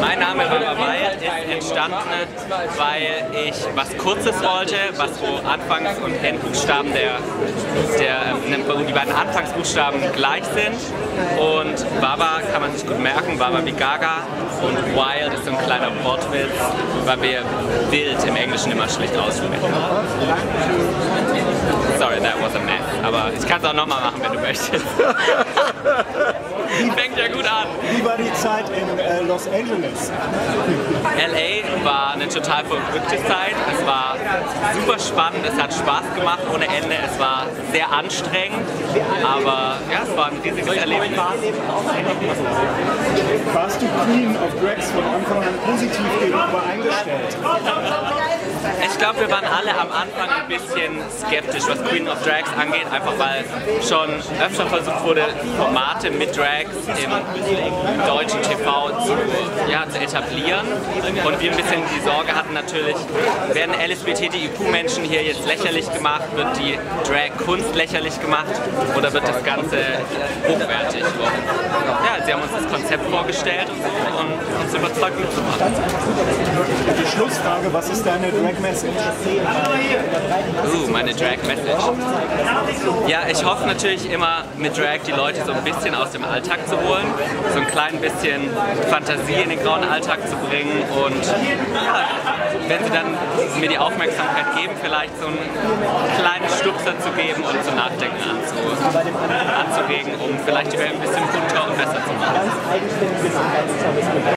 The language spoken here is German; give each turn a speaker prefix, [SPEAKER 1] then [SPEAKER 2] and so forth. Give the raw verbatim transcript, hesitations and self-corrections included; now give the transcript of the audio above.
[SPEAKER 1] Mein Name Baba Wild ist entstanden, weil ich was Kurzes wollte, was wo Anfangs- und Endbuchstaben der, der, wo die beiden Anfangsbuchstaben gleich sind. Und Baba kann man sich gut merken, Baba wie Gaga, und Wild ist so ein kleiner Wortwitz, weil wir wild im Englischen immer schlicht aussprechen. Sorry, that was a mess, aber ich kann es auch nochmal machen, wenn du möchtest. Fängt ja gut an.
[SPEAKER 2] Wie war die Zeit in äh, Los Angeles?
[SPEAKER 1] L A war eine total verrückte Zeit. Es war super spannend, es hat Spaß gemacht ohne Ende. Es war sehr anstrengend, aber ja, es war ein riesiges Erlebnis.
[SPEAKER 2] Warst du Queen of Drags von Anfang an positiv gegenüber eingestellt?
[SPEAKER 1] Ich glaube, wir waren alle am Anfang ein bisschen skeptisch, was Queen of Drags angeht, einfach weil schon öfter versucht wurde, Formate mit Drags im deutschen T V zu, ja, zu etablieren. Und wir ein bisschen die Sorge hatten natürlich, werden L S B T I Q-Menschen hier jetzt lächerlich gemacht, wird die Drag-Kunst lächerlich gemacht oder wird das Ganze hochwertig? Und ja, sie haben uns das Konzept vorgestellt und uns überzeugt mitzumachen.
[SPEAKER 2] Die Schlussfrage, was ist deine Drag-Message?
[SPEAKER 1] Uh, meine Drag-Message. Ja, ich hoffe natürlich immer mit Drag die Leute so ein bisschen aus dem Alltag zu holen, so ein klein bisschen Fantasie in den grauen Alltag zu bringen und ja, wenn sie dann mir die Aufmerksamkeit geben, vielleicht so einen kleinen Stupser zu geben und zum Nachdenken anzu, anzuregen, um vielleicht die Welt ein bisschen bunter und besser zu machen.